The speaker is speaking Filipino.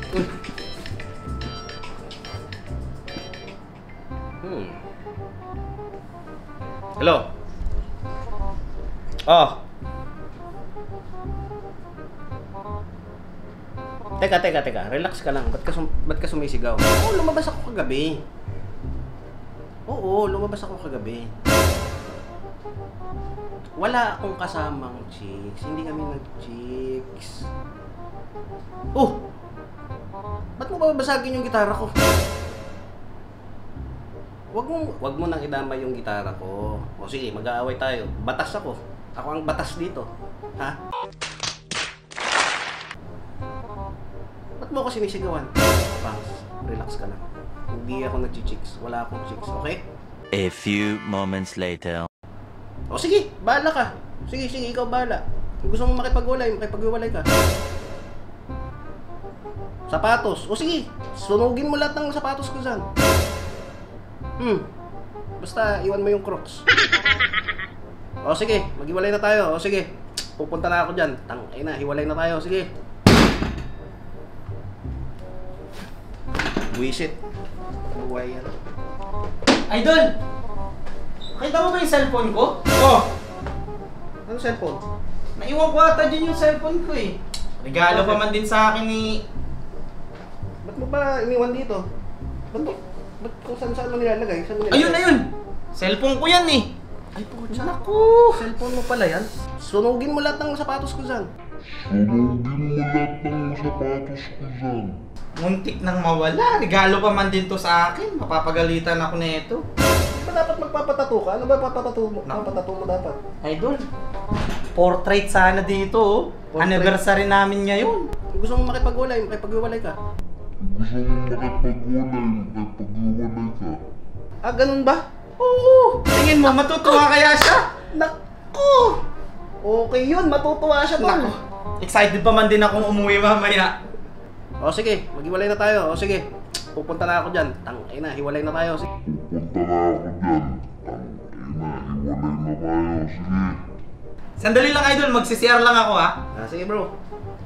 Hello? Oh. Teka. Relax ka lang. Ba't ka sumisigaw? Oo, lumabas ako kagabi. Wala akong kasamang chicks. Hindi kami nag-chicks. Oh! Ba't mo babasagin yung gitara ko? Wag mo nang idamay yung gitara ko. O sige, mag-aaway tayo. Batas ako. Ako ang batas dito. Ha? Ba't mo ako sinisigawan? Pangs, relax ka lang. Hindi ako nag-chicks. Wala akong chicks, okay? A few moments later. O sige, bahala ka. Sige, ikaw bahala. Kung gusto mong makipag-iwalay ka. Sapatos. O sige, sunugin mo lahat ng sapatos ko dyan. Basta iwan mo yung Crocs. O sige, maghiwalay na tayo. O sige, pupunta na ako dyan. Tangina, hiwalay na tayo. Sige. Buisit. Buhay yan. Idol! Nakita mo ba yung cellphone ko? Oh! Ano cellphone? Naiwan ko ata dyan yung cellphone ko eh. Regalo pa man din sa akin ni... Ba't mo ba iniwan dito? Ba't kung saan mo nilalagay? Ayun! Cellphone ko yan eh! Ay po, dyan. Naku! Cellphone mo pala yan? Sunugin mo lahat ng sapatos ko dyan. Muntik nang mawala. Regalo pa man din to sa akin. Mapapagalitan ako nito. Di ba dapat magpapatato ka? Ano ba papatato mo? Papatato mo dapat? Idol, portrait sana dito oh. Portrait? Anniversary namin ngayon. Kung gusto mong makipag-iwalay ka. Ah, ganun ba? Oo! Tingin mo, matutuwa kaya siya? Naku! Okay yun, matutuwa siya tol. Naku! Excited pa man din akong umuwi mamaya. O sige, maghiwalay na tayo. O sige, pupunta na ako dyan. Tangina, hiwalay na tayo. Sige. Sandali lang idol, magsi-CR lang ako ha. Sige bro.